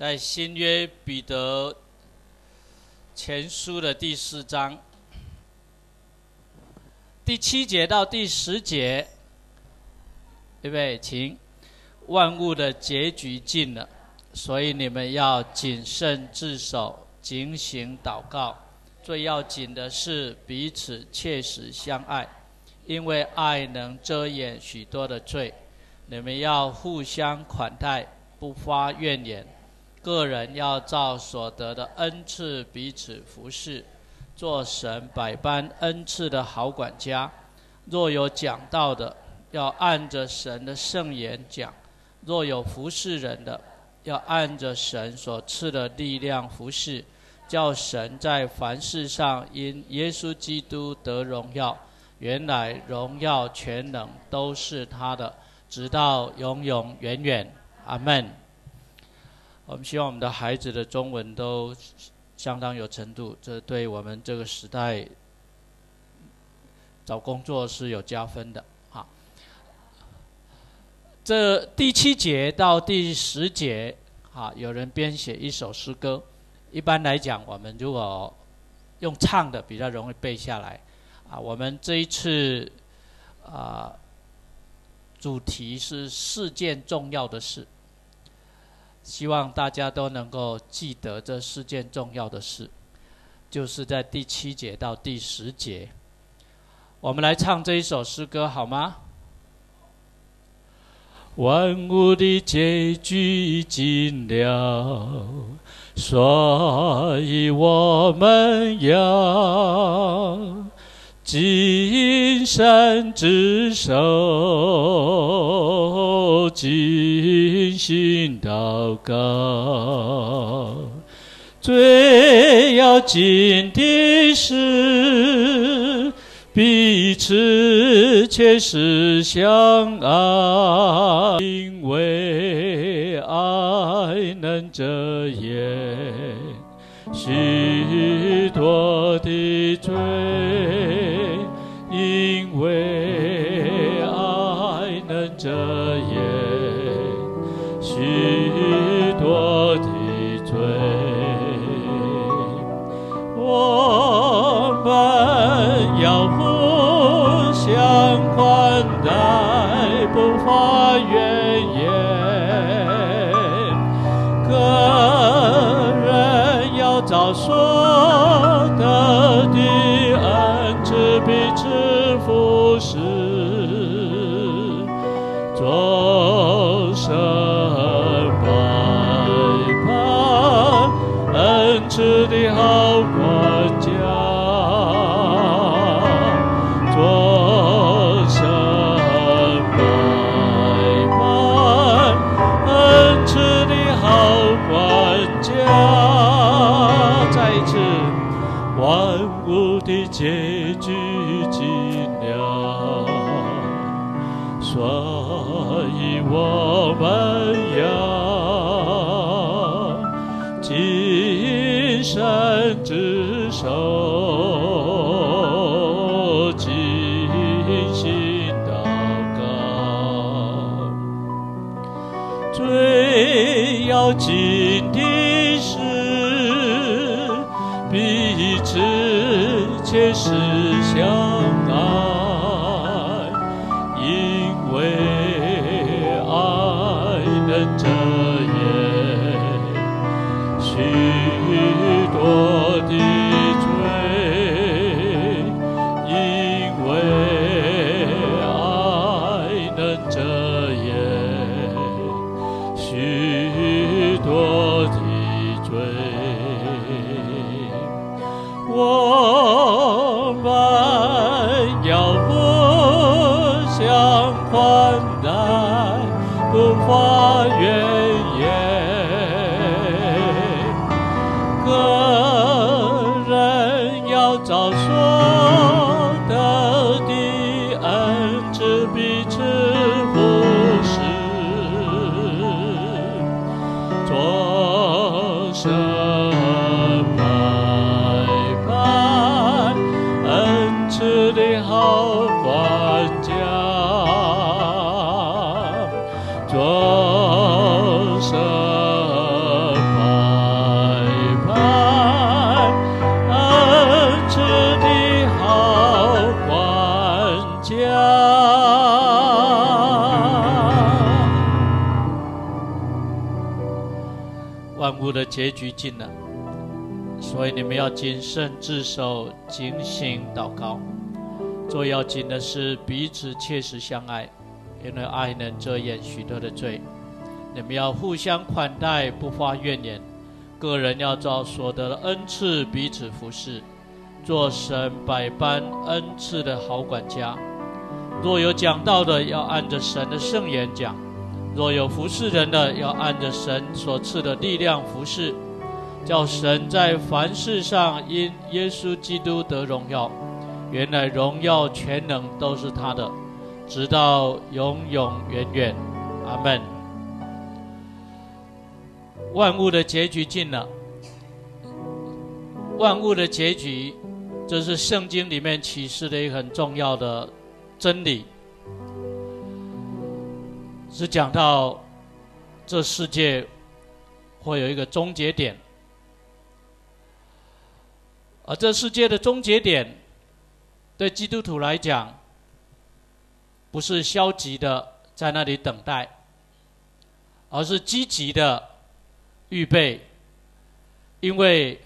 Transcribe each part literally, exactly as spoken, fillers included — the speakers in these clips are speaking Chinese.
在新约彼得前书的第四章第七节到第十节，对不对？请，万物的结局近了，所以你们要谨慎自守，警醒祷告。最要紧的是彼此切实相爱，因为爱能遮掩许多的罪。你们要互相款待，不发怨言。个人要照所得的恩赐彼此服侍，做神百般恩赐的好管家。若有讲道的，要按着神的圣言讲；若有服侍人的，要按着神所赐的力量服侍，叫神在凡事上因耶稣基督得荣耀。原来荣耀全能都是他的，直到永永远远。阿们。我们希望我们的孩子的中文都相当有程度，这对我们这个时代找工作是有加分的。好，这第七节到第十节，啊，有人编写一首诗歌。一般来讲，我们如果用唱的比较容易背下来。啊，我们这一次啊，主题是四件重要的事。希望大家都能够记得这四件重要的事，就是在第七节到第十节。我们来唱这一首诗歌好吗？万物的结局近了，所以我们要谨慎自守，谨心祷告。最要紧的是彼此切实相爱，因为爱能遮掩许多的罪，因为爱能遮掩许多的罪。我们要互相款待，不发怨言。个人要照所得的恩赐彼此服侍，做神百般恩赐的好管家，做神百般恩赐的好管家。再一次，万物的结局近了，所以我们要谨慎自守，谨心祷告。最要紧的是彼此切实相爱，因为爱能遮掩许多的罪，因为爱能遮掩许多的罪。我们要互相款待，不发怨言。个人要照所得的恩赐彼此服侍，做神百般恩赐的好管家，做神百物的结局近了，所以你们要谨慎自守，警醒祷告。最要紧的是彼此切实相爱，因为爱能遮掩许多的罪。你们要互相款待，不发怨言。个人要照所得的恩赐彼此服侍，做神百般恩赐的好管家。若有讲道的，要按着神的圣言讲；若有服侍人的，要按着神所赐的力量服侍，叫神在凡事上因耶稣基督得荣耀。原来荣耀全能都是他的，直到永永远远。阿们。万物的结局近了，万物的结局，这是圣经里面启示的一个很重要的真理，是讲到这世界会有一个终结点，而这世界的终结点对基督徒来讲，不是消极的在那里等待，而是积极的预备。因为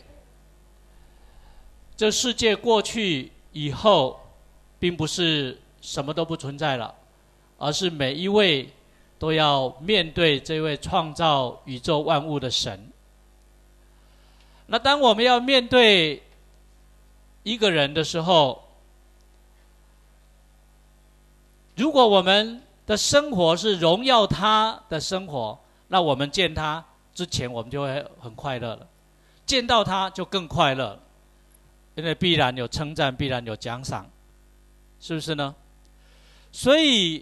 这世界过去以后，并不是什么都不存在了，而是每一位都要面对这位创造宇宙万物的神。那当我们要面对一个人的时候，如果我们的生活是荣耀他的生活，那我们见他之前，我们就会很快乐了；见到他就更快乐了，因为必然有称赞，必然有奖赏，是不是呢？所以，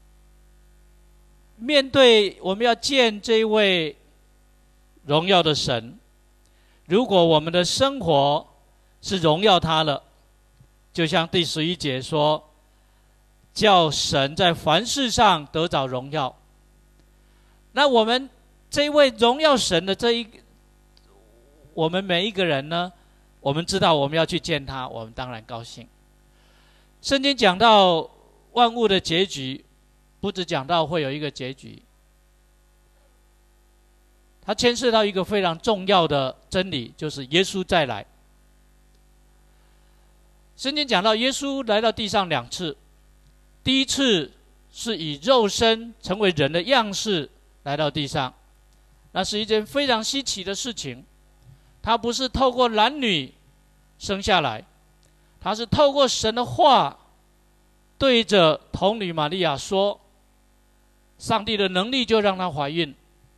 面对我们要见这位荣耀的神，如果我们的生活是荣耀他了，就像第十一节说，叫神在凡事上得着荣耀。那我们这位荣耀神的这一，我们每一个人呢，我们知道我们要去见他，我们当然高兴。圣经讲到万物的结局，不只讲到会有一个结局，它牵涉到一个非常重要的真理，就是耶稣再来。圣经讲到耶稣来到地上两次，第一次是以肉身成为人的样式来到地上，那是一件非常稀奇的事情。他不是透过男女生下来，他是透过神的话对着童女玛利亚说，上帝的能力就让她怀孕。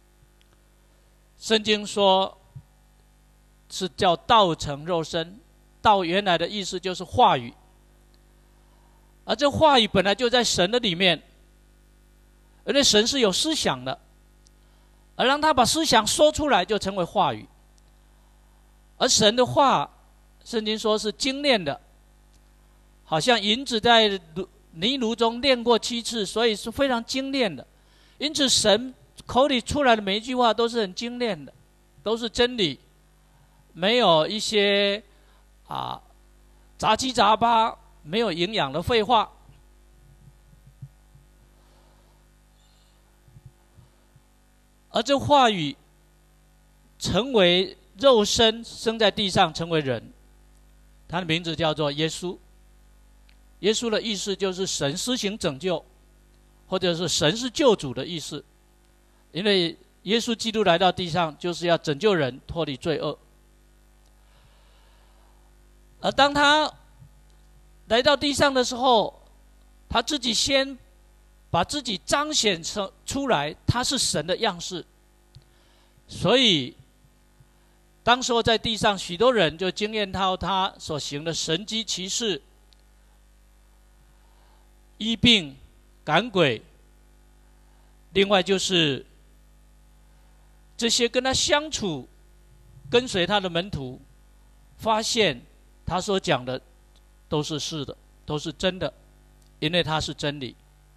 圣经说是叫道成肉身，道原来的意思就是话语，而这话语本来就在神的里面，而且神是有思想的，而让他把思想说出来就成为话语。而神的话，圣经说是精炼的，好像银子在泥炉中炼过七次，所以是非常精炼的。因此神口里出来的每一句话都是很精炼的，都是真理，没有一些啊杂七杂八没有营养的废话。而这话语成为肉身，生在地上，成为人，他的名字叫做耶稣。耶稣的意思就是神施行拯救，或者是神是救主的意思。因为耶稣基督来到地上，就是要拯救人脱离罪恶。而当他来到地上的时候，他自己先把自己彰显出来，他是神的样式。所以当时候在地上，许多人就经验到他所行的神迹奇事，医病赶鬼，另外就是这些跟他相处跟随他的门徒发现他所讲的都是是的，都是真的，因为他是真理，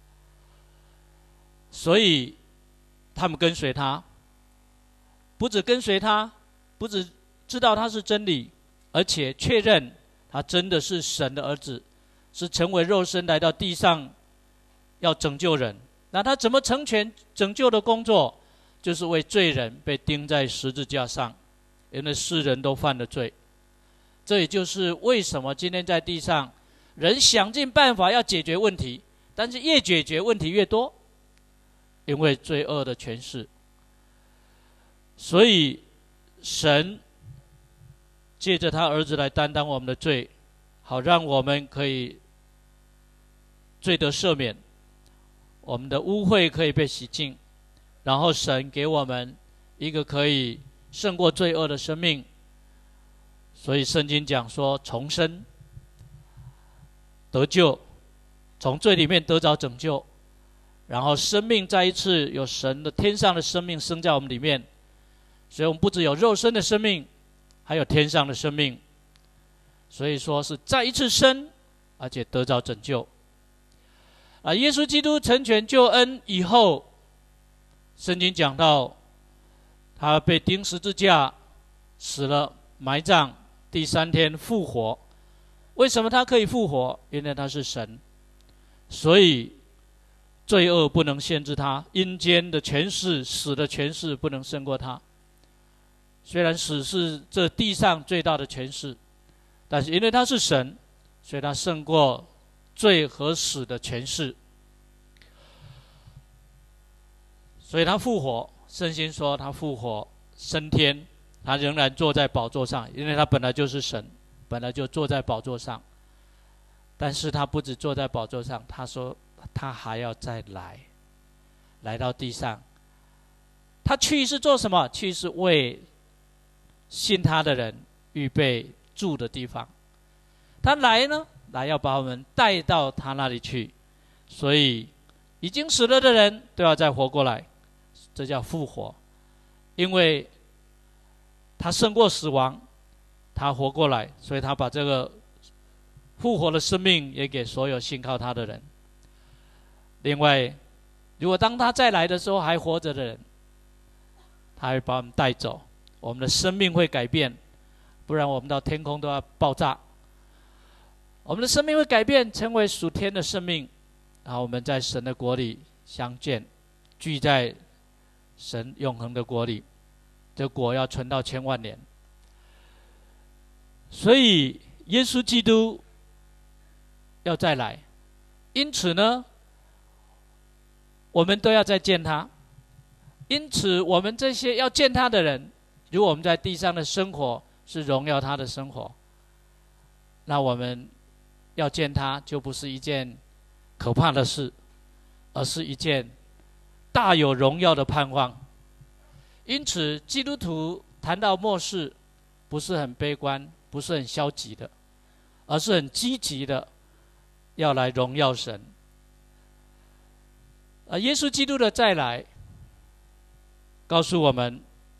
所以他们跟随他，不只跟随他，不只知道他是真理，而且确认他真的是神的儿子，是成为肉身来到地上要拯救人。那他怎么成全拯救的工作？ 就是为罪人被钉在十字架上，因为世人都犯了罪。这也就是为什么今天在地上，人想尽办法要解决问题，但是越解决问题越多，因为罪恶的权势。所以神借着他儿子来担当我们的罪，好让我们可以罪得赦免，我们的污秽可以被洗净，然后神给我们一个可以胜过罪恶的生命。所以圣经讲说，重生得救，从罪里面得着拯救，然后生命再一次有神的天上的生命生在我们里面。所以我们不只有肉身的生命，还有天上的生命。所以说是再一次生，而且得着拯救。啊，耶稣基督成全救恩以后，圣经讲到他被钉十字架，死了，埋葬，第三天复活。为什么他可以复活？因为他是神，所以罪恶不能限制他，阴间的权势、死的权势不能胜过他。虽然死是这地上最大的权势，但是因为他是神，所以他胜过罪和死的权势。所以他复活，圣经说他复活升天，他仍然坐在宝座上，因为他本来就是神，本来就坐在宝座上。但是他不止坐在宝座上，他说他还要再来，来到地上。他去是做什么？去是为信他的人预备住的地方。他来呢，来要把我们带到他那里去。所以已经死了的人都要再活过来，这叫复活。因为他胜过死亡，他活过来，所以他把这个复活的生命也给所有信靠他的人。另外，如果当他再来的时候还活着的人，他会把我们带走，我们的生命会改变，不然我们到天空都要爆炸。我们的生命会改变，成为属天的生命，然后我们在神的国里相见，聚在神永恒的国里，这国要存到千万年。所以耶稣基督要再来，因此呢，我们都要再见他。因此我们这些要见他的人，如果我们在地上的生活是荣耀他的生活，那我们要见他就不是一件可怕的事，而是一件大有荣耀的盼望。因此基督徒谈到末世，不是很悲观，不是很消极的，而是很积极的要来荣耀神。而耶稣基督的再来告诉我们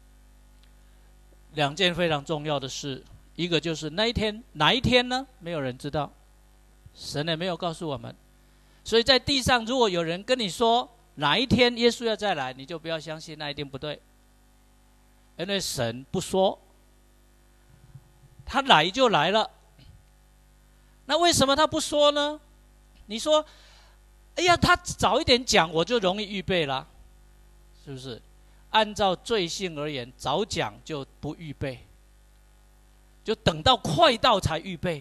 两件非常重要的事，一个就是那一天，哪一天呢？没有人知道，神也没有告诉我们。所以在地上，如果有人跟你说哪一天耶稣要再来，你就不要相信，那一定不对。因为神不说，他来就来了。那为什么他不说呢？你说，哎呀，他早一点讲，我就容易预备了，是不是？按照罪性而言，早讲就不预备，就等到快到才预备。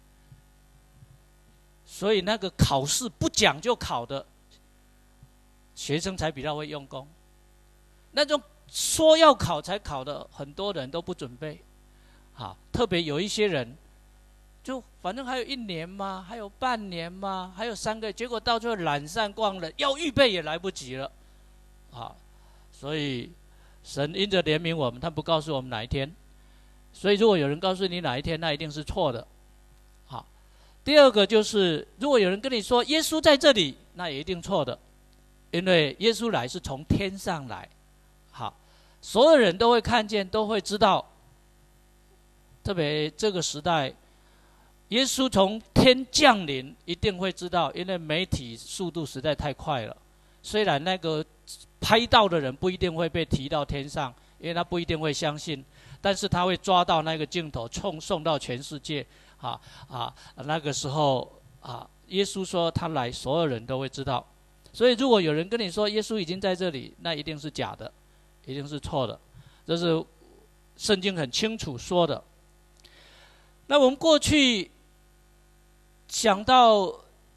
所以那个考试不讲就考的学生才比较会用功，那种说要考才考的，很多人都不准备。好，特别有一些人，就反正还有一年嘛，还有半年嘛，还有三个月，结果到最后懒散光了，要预备也来不及了。好，所以神因着怜悯我们，他不告诉我们哪一天。所以如果有人告诉你哪一天，那一定是错的。好，第二个就是，如果有人跟你说耶稣在这里，那也一定错的，因为耶稣来是从天上来。好，所有人都会看见，都会知道。特别这个时代，耶稣从天降临，一定会知道，因为媒体速度实在太快了。虽然那个拍到的人不一定会被提到天上，因为他不一定会相信，但是他会抓到那个镜头，送送到全世界。啊啊，那个时候啊，耶稣说他来，所有人都会知道。所以如果有人跟你说耶稣已经在这里，那一定是假的， 一定是错的。这是圣经很清楚说的。那我们过去想到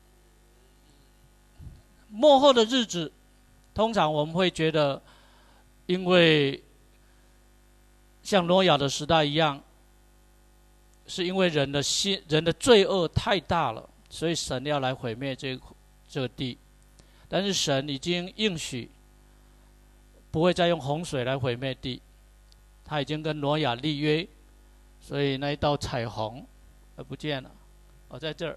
末后的日子，通常我们会觉得，因为像挪亚的时代一样，是因为人的心、人的罪恶太大了，所以神要来毁灭这个这个地。但是神已经应许，不会再用洪水来毁灭地，他已经跟挪亚立约，所以那一道彩虹，呃，不见了，哦，在这儿。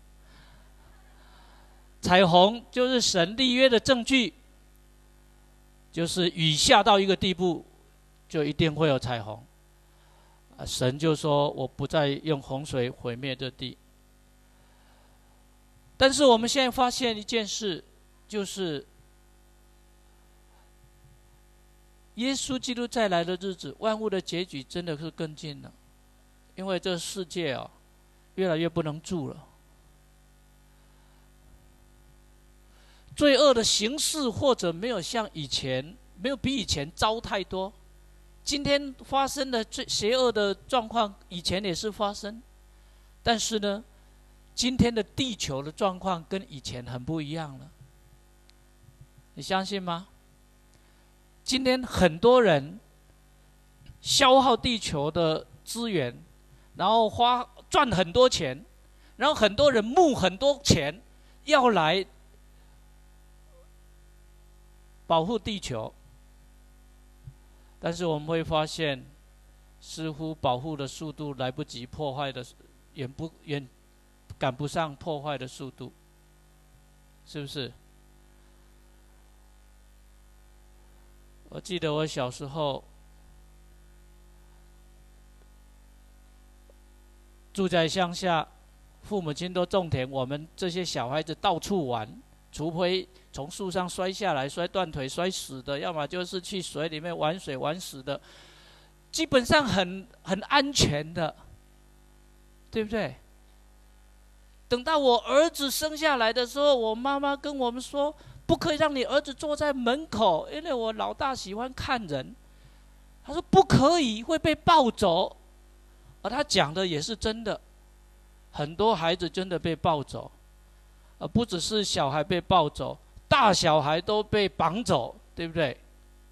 彩虹就是神立约的证据，就是雨下到一个地步，就一定会有彩虹。啊，神就说：“我不再用洪水毁灭这地。”但是我们现在发现一件事，就是耶稣基督再来的日子，万物的结局真的是更近了，因为这世界啊，越来越不能住了。罪恶的形式或者没有像以前，没有比以前糟太多。今天发生的最邪恶的状况，以前也是发生，但是呢，今天的地球的状况跟以前很不一样了。你相信吗？今天很多人消耗地球的资源，然后花赚很多钱，然后很多人募很多钱要来保护地球，但是我们会发现，似乎保护的速度来不及破坏的，远不远赶不上破坏的速度，是不是？我记得我小时候住在乡下，父母亲都种田，我们这些小孩子到处玩，除非从树上摔下来、摔断腿、摔死的，要么就是去水里面玩水玩死的，基本上很很安全的，对不对？等到我儿子生下来的时候，我妈妈跟我们说，不可以让你儿子坐在门口，因为我老大喜欢看人。他说不可以，会被抱走。而他讲的也是真的，很多孩子真的被抱走，而不只是小孩被抱走，大小孩都被绑走，对不对？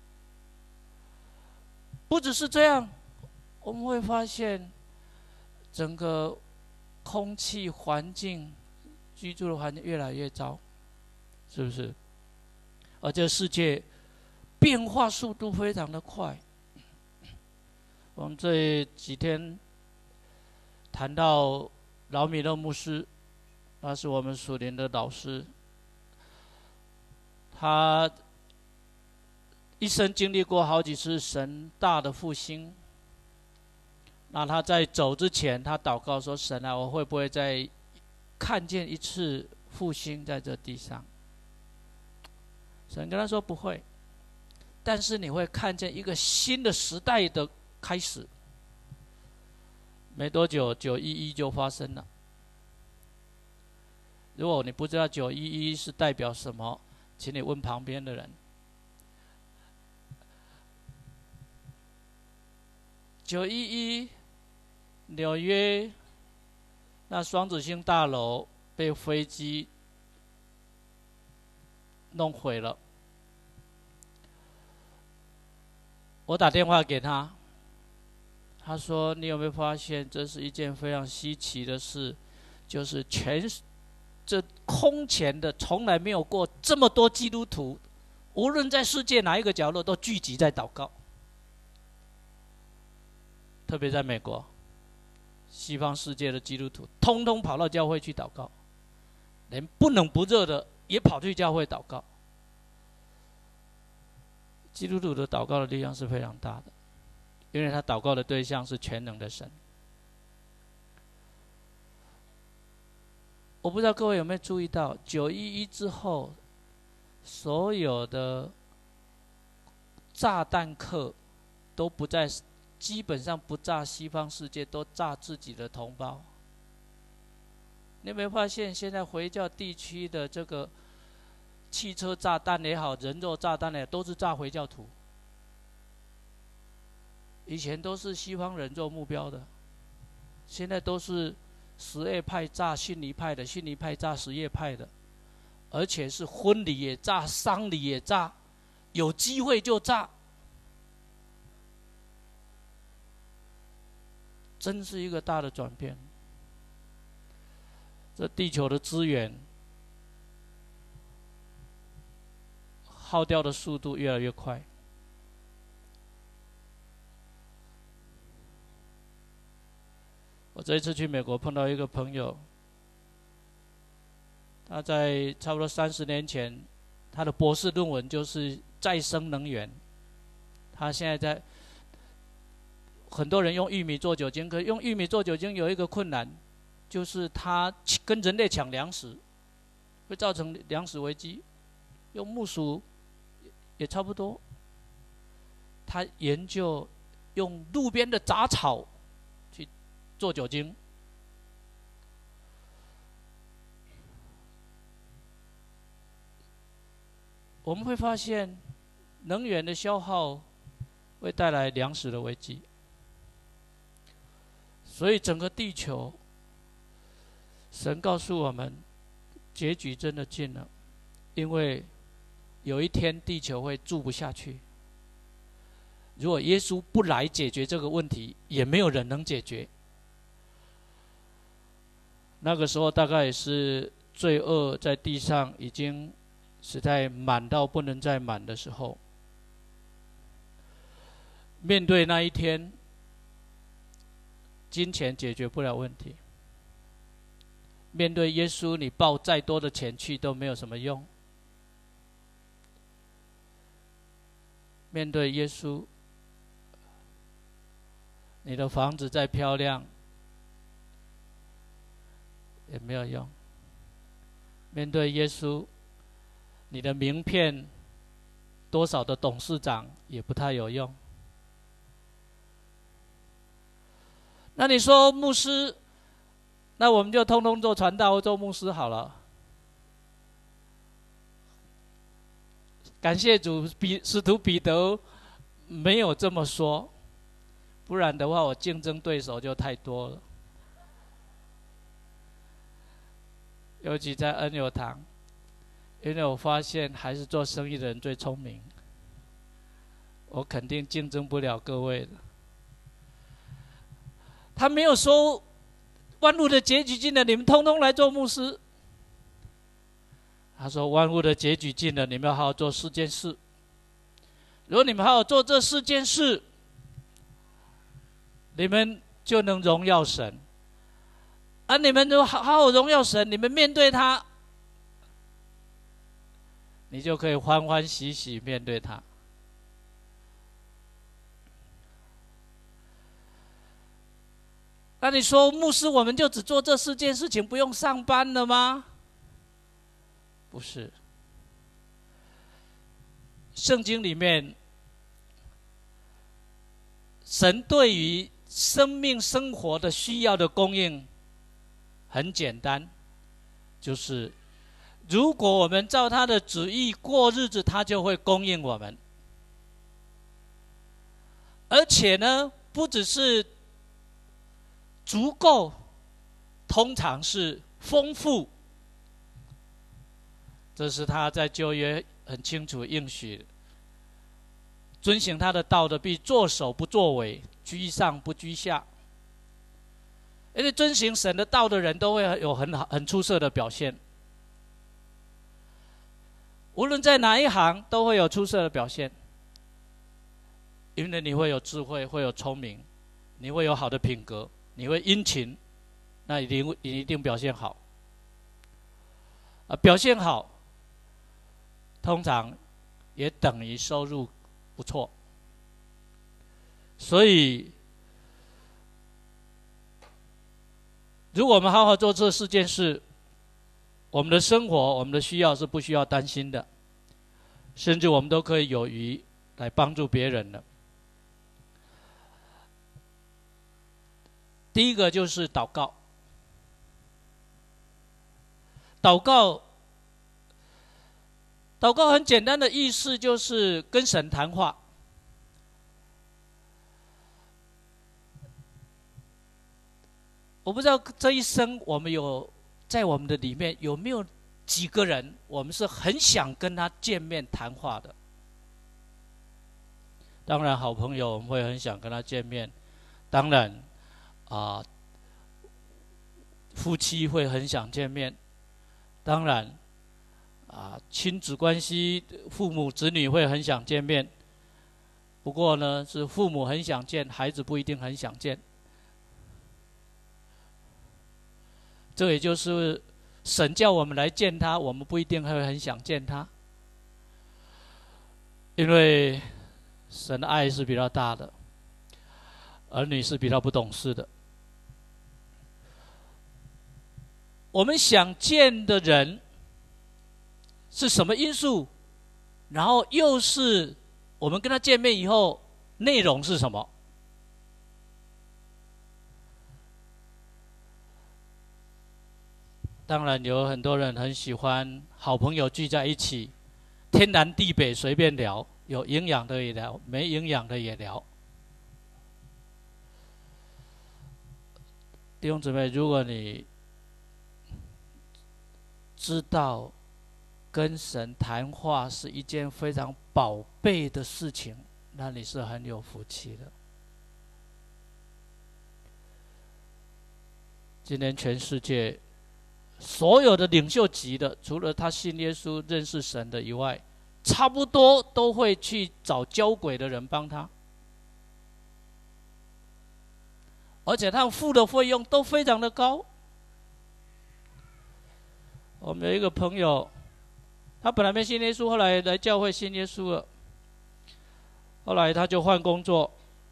不只是这样，我们会发现整个空气环境、居住的环境越来越糟，是不是？而这个世界变化速度非常的快。我们这几天谈到老米勒牧师，他是我们属灵的老师，他一生经历过好几次神大的复兴。那他在走之前，他祷告说：“神啊，我会不会再看见一次复兴在这地上？”神跟他说：“不会，但是你会看见一个新的时代的开始。”没多久，九一一就发生了。如果你不知道九一一是代表什么，请你问旁边的人。九一一，纽约那双子星大楼被飞机弄毁了。我打电话给他，他说：“你有没有发现，这是一件非常稀奇的事？就是全这空前的，从来没有过这么多基督徒，无论在世界哪一个角落，都聚集在祷告。特别在美国，西方世界的基督徒，通通跑到教会去祷告，连不冷不热的也跑去教会祷告。基督徒的祷告的力量是非常大的。”因为他祷告的对象是全能的神。我不知道各位有没有注意到，九一一之后，所有的炸弹客都不再，基本上不炸西方世界，都炸自己的同胞。你有没有发现，现在回教地区的这个汽车炸弹也好，人肉炸弹也好，都是炸回教徒。 以前都是西方人做目标的，现在都是什叶派炸逊尼派的，逊尼派炸什叶派的，而且是婚礼也炸，丧礼也炸，有机会就炸，真是一个大的转变。这地球的资源耗掉的速度越来越快。我这一次去美国碰到一个朋友，他在差不多三十年前，他的博士论文就是再生能源。他现在在很多人用玉米做酒精，可用玉米做酒精有一个困难，就是它跟人类抢粮食，会造成粮食危机。用木薯也差不多。他研究用路边的杂草去做酒精。我们会发现，能源的消耗会带来粮食的危机。所以整个地球，神告诉我们，结局真的近了，因为有一天地球会住不下去。如果耶稣不来解决这个问题，也没有人能解决。那个时候大概也是罪恶在地上已经实在满到不能再满的时候。面对那一天，金钱解决不了问题。面对耶稣，你报再多的钱去都没有什么用。面对耶稣，你的房子再漂亮也没有用。面对耶稣，你的名片多少的董事长也不太有用。那你说牧师，那我们就通通做传道或做牧师好了。感谢主，彼使徒彼得没有这么说，不然的话，我竞争对手就太多了。尤其在恩友堂，因为我发现还是做生意的人最聪明，我肯定竞争不了各位的。他没有说万物的结局近了，你们通通来做牧师。他说万物的结局近了，你们要好好做四件事。如果你们好好做这四件事，你们就能荣耀神。而、啊、你们如果好好荣耀神，你们面对他，你就可以欢欢喜喜面对他。那你说牧师，我们就只做这四件事情，不用上班了吗？不是。圣经里面，神对于生命生活的需要的供应很简单，就是如果我们照他的旨意过日子，他就会供应我们。而且呢，不只是足够，通常是丰富。这是他在旧约很清楚应许，遵行他的道的必作首不作尾，居上不居下。因为遵行神的道的人都会有很好很出色的表现，无论在哪一行都会有出色的表现。因为你会有智慧，会有聪明，你会有好的品格，你会殷勤，那一定你一定表现好。啊，表现好，通常也等于收入不错。所以，如果我们好好做这四件事，我们的生活、我们的需要是不需要担心的，甚至我们都可以有余来帮助别人的。第一个就是祷告。祷告，祷告很简单的意思就是跟神谈话。 我不知道这一生我们有在我们的里面有没有几个人，我们是很想跟他见面谈话的。当然，好朋友我们会很想跟他见面，当然啊、呃，夫妻会很想见面，当然啊、呃，亲子关系，父母子女会很想见面。不过呢，是父母很想见，孩子不一定很想见。这也就是神叫我们来见他，我们不一定会很想见他，因为神的爱是比较大的，儿女是比较不懂事的。我们想见的人是什么因素？然后又是我们跟他见面以后，内容是什么？当然有很多人很喜欢好朋友聚在一起，天南地北随便聊，有营养的也聊，没营养的也聊。弟兄姊妹，如果你知道跟神谈话是一件非常宝贝的事情，那你是很有福气的。今天全世界所有的领袖级的，除了他信耶稣、认识神的以外，差不多都会去找交鬼的人帮他，而且他们付的费用都非常的高。我们有一个朋友，他本来没信耶稣，后来来教会信耶稣了，后来他就换工作，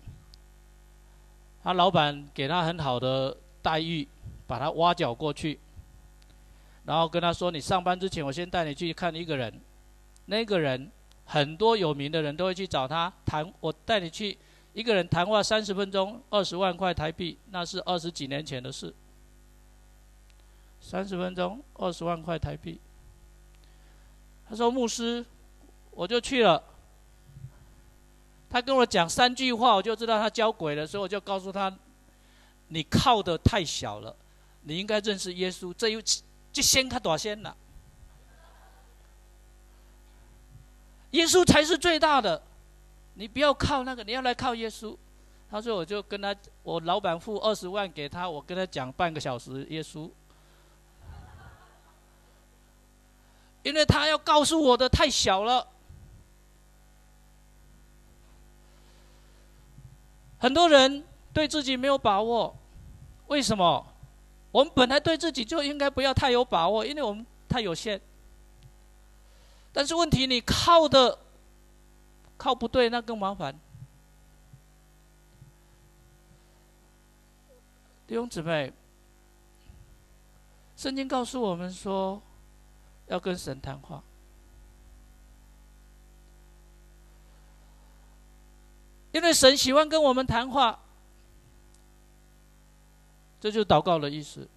他老板给他很好的待遇，把他挖角过去，然后跟他说：“你上班之前，我先带你去看一个人。那个人很多有名的人都会去找他谈，我带你去一个人谈话三十分钟，二十万块台币，那是二十几年前的事。三十分钟，二十万块台币。”他说：“牧师，我就去了。他跟我讲三句话，我就知道他交鬼了，所以我就告诉他：你靠的太小了，你应该认识耶稣。这一这先看大先了，耶稣才是最大的，你不要靠那个，你要来靠耶稣。”他说：“我就跟他，我老板付二十万给他，我跟他讲半个小时耶稣。”因为他要告诉我的太小了。很多人对自己没有把握，为什么？我们本来对自己就应该不要太有把握，因为我们太有限。但是问题，你靠的靠不对，那更麻烦。弟兄姊妹，圣经告诉我们说，要跟神谈话。因为神喜欢跟我们谈话，这就是祷告的意思。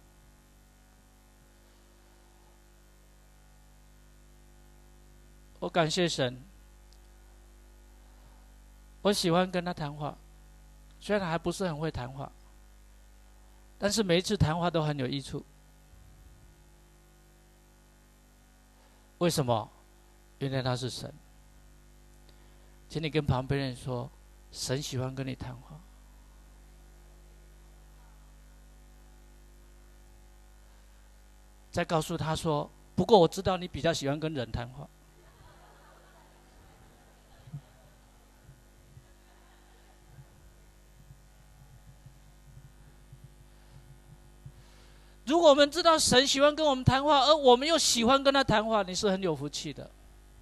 我感谢神，我喜欢跟他谈话，虽然还不是很会谈话，但是每一次谈话都很有益处。为什么？因为他是神。请你跟旁边人说，神喜欢跟你谈话。再告诉他说，不过我知道你比较喜欢跟人谈话。如果我们知道神喜欢跟我们谈话，而我们又喜欢跟他谈话，你是很有福气的。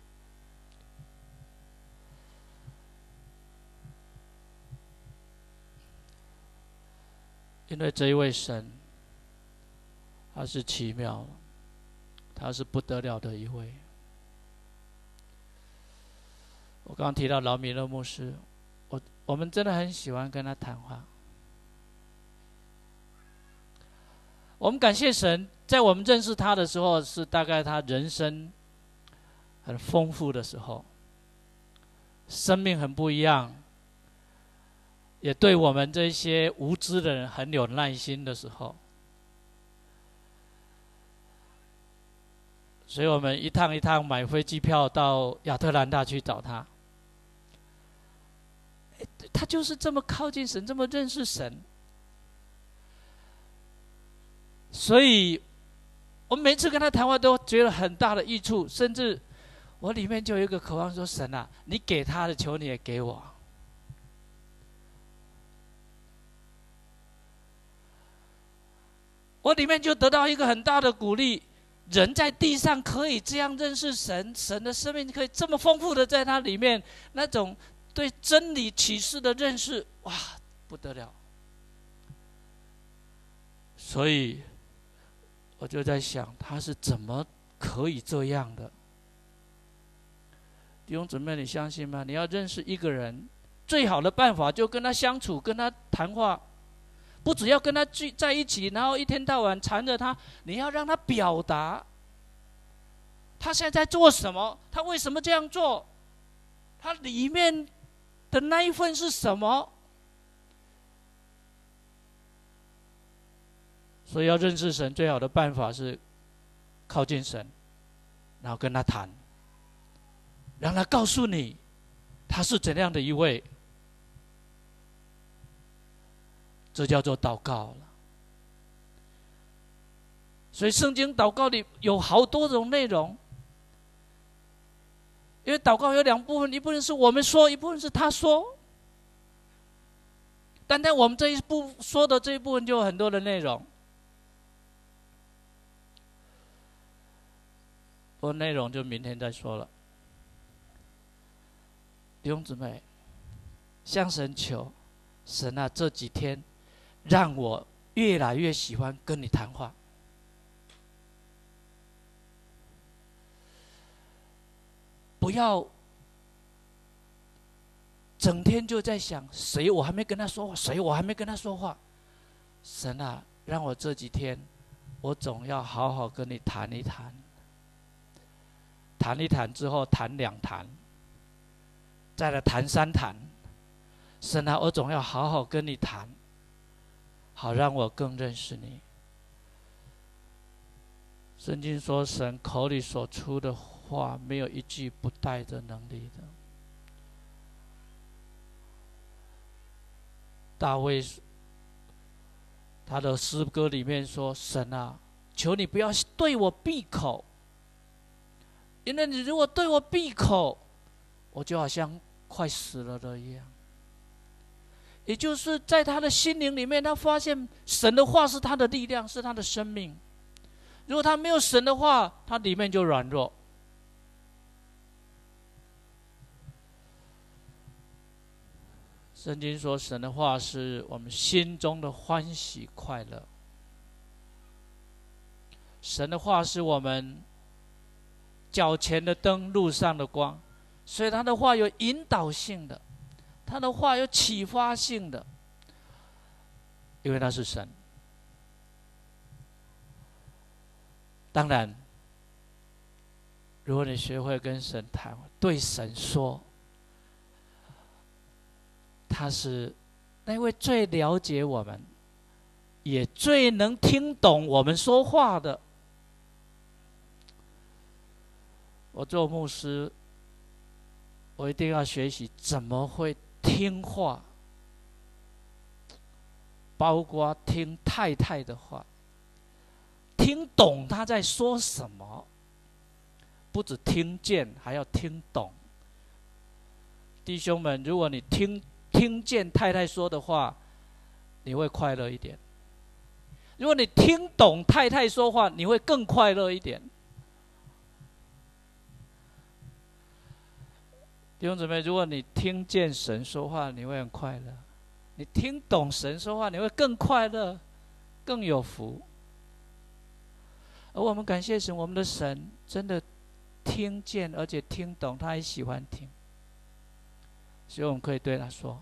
因为这一位神，他是奇妙，他是不得了的一位。我刚刚提到劳米勒牧师，我我们真的很喜欢跟他谈话。我们感谢神，在我们认识他的时候，是大概他人生很丰富的时候，生命很不一样， 也对我们这些无知的人很有耐心的时候，所以我们一趟一趟买飞机票到亚特兰大去找他。他就是这么靠近神，这么认识神，所以我每次跟他谈话都觉得很大的益处，甚至我里面就有一个渴望说：神啊，你给他的，求你也给我。我里面就得到一个很大的鼓励，人在地上可以这样认识神，神的生命可以这么丰富的在他里面，那种对真理启示的认识，哇，不得了！所以我就在想，他是怎么可以这样的？弟兄姊妹，你相信吗？你要认识一个人，最好的办法就跟他相处，跟他谈话，不只要跟他聚在一起，然后一天到晚缠着他，你要让他表达，他现在在做什么，他为什么这样做，他里面的那一份是什么？所以要认识神，最好的办法是靠近神，然后跟他谈，让他告诉你他是怎样的一位。这叫做祷告了。所以圣经祷告里有好多种内容，因为祷告有两部分，一部分是我们说，一部分是他说。单单我们这一部说的这一部分就有很多的内容，不过内容就明天再说了。弟兄姊妹，向神求，神啊，这几天让我越来越喜欢跟你谈话。不要整天就在想谁我还没跟他说话，谁我还没跟他说话。神啊，让我这几天我总要好好跟你谈一谈，谈一谈之后谈两谈，再来谈三谈。神啊，我总要好好跟你谈，好让我更认识你。圣经说，神口里所出的话，没有一句不带着能力的。大卫他的诗歌里面说：神啊，求你不要对我闭口，因为你如果对我闭口，我就好像快死了的一样。也就是在他的心灵里面，他发现神的话是他的力量，是他的生命。如果他没有神的话，他里面就软弱。圣经说，神的话是我们心中的欢喜快乐。神的话是我们脚前的灯，路上的光。所以他的话有引导性的，他的话有启发性的，因为他是神。当然，如果你学会跟神谈，对神说，他是那位最了解我们，也最能听懂我们说话的。我做牧师，我一定要学习怎么会听话，包括听太太的话，听懂他在说什么，不只听见，还要听懂。弟兄们，如果你听听见太太说的话，你会快乐一点；如果你听懂太太说话，你会更快乐一点。弟兄姊妹，如果你听见神说话，你会很快乐；你听懂神说话，你会更快乐，更有福。而我们感谢神，我们的神真的听见，而且听懂，他也喜欢听，所以我们可以对他说。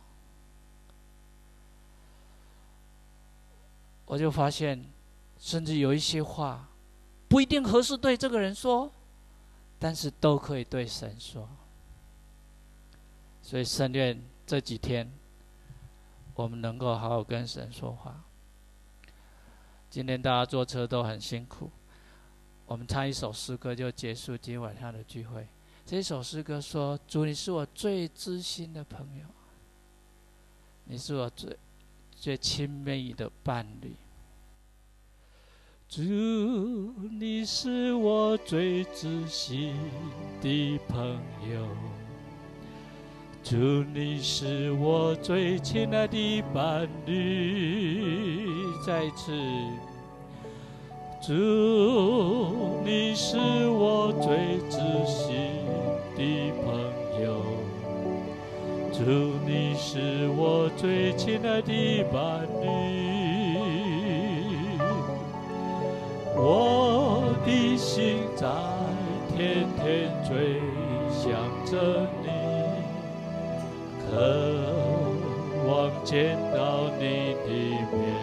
我就发现，甚至有一些话不一定合适对这个人说，但是都可以对神说。所以圣愿这几天我们能够好好跟神说话。今天大家坐车都很辛苦，我们唱一首诗歌就结束今天晚上的聚会。这首诗歌说：主，你是我最知心的朋友，你是我最最亲密的伴侣。主，你是我最知心的朋友，主，你是我最亲爱的伴侣。再一次，主，你是我最知心的朋友，主，你是我最亲爱的伴侣。我的心在天天追想着你，渴望见到你的面，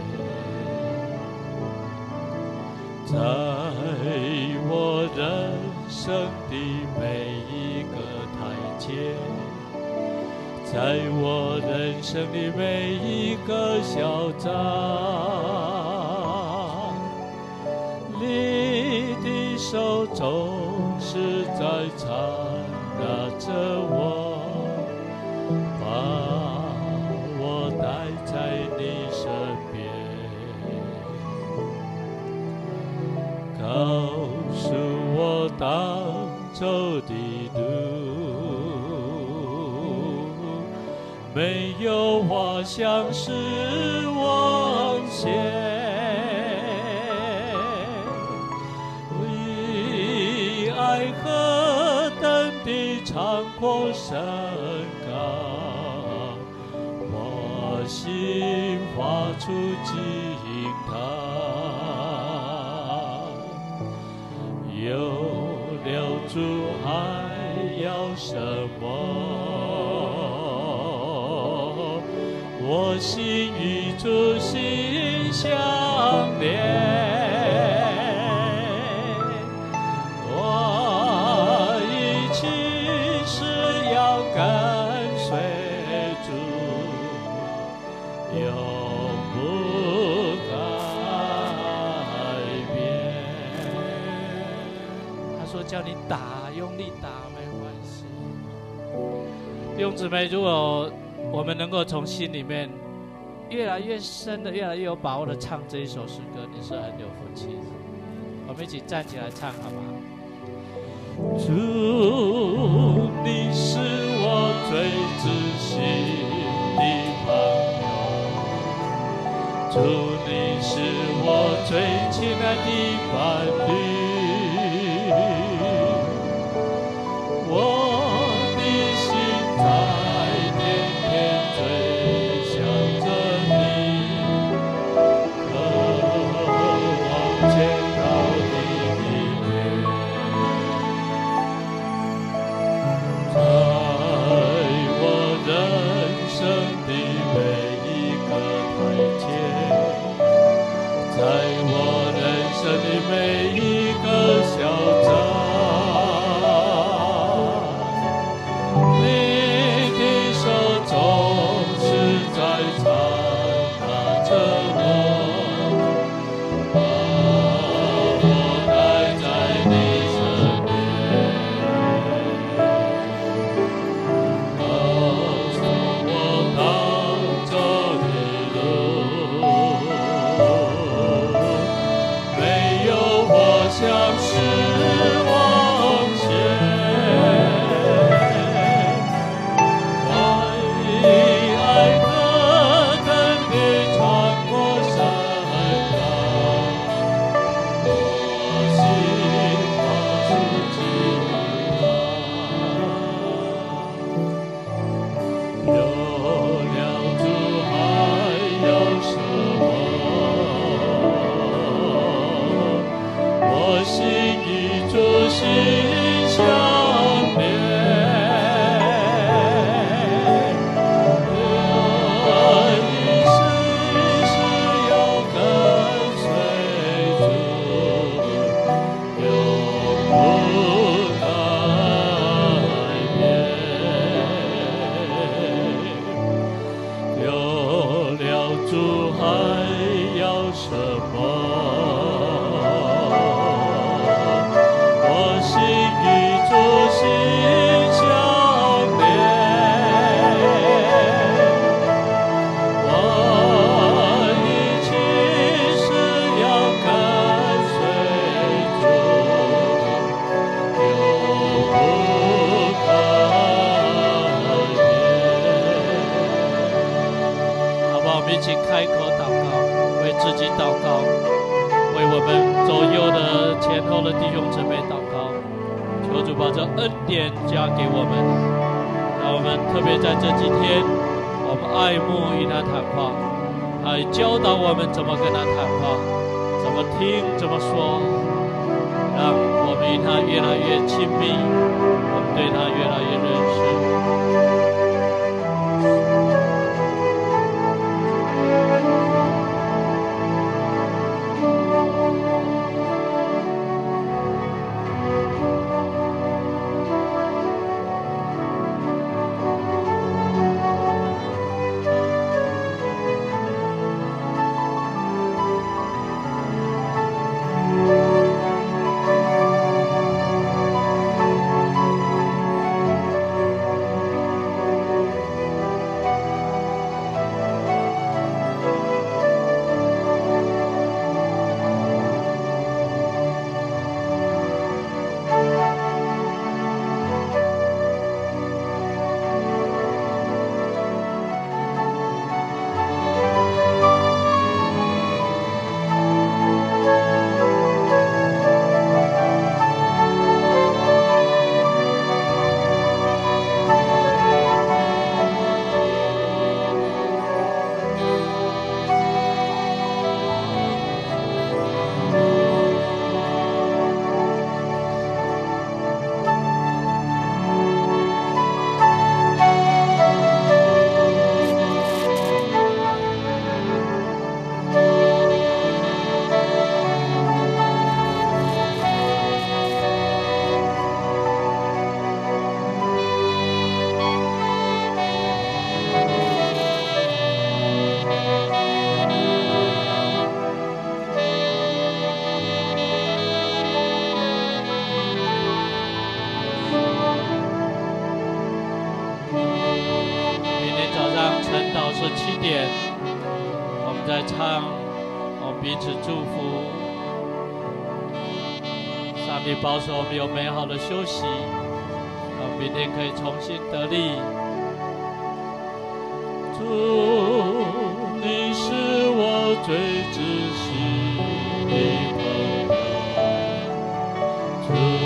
在我人生的每一个台阶，在我人生的每一个小站，你的手总是在缠拉着我，把我带在你身边，告诉我当走的路，没有花香是往前。为何等的长阔深高，我心发出惊叹，有了主还要什么？我心与主心相连，跟随主，永不改变。他说：“叫你打，用力打没关系。”弟兄姊妹，如果我们能够从心里面越来越深的、越来越有把握的唱这一首诗歌，你是很有福气的。我们一起站起来唱，好不好？主，你是我最知心的朋友，主，你是我最亲爱的伴侣，我的心在天天追想着你，渴望见到你的面，在我人生的每一个台阶，在我人生的每一个小站，你的手总是在缠拉着我，把我带在你身边，告诉我当走的路，没有花香是往前。为爱何等地穿过山岗，我心发出惊叹，有了主还有什么？我心与主心相连，我一世世要跟随主，永不改变，永的弟兄姊妹祷告，求主把这恩典加给我们，让我们特别在这几天，我们爱慕与他谈话，他教导我们怎么跟他谈话，怎么听，怎么说，让我们与他越来越亲密，我们对他越来越认识。七点，我们在唱，我们彼此祝福。上帝保守我们有美好的休息，我们明天可以重新得力。主，你是我最知心的朋友。主。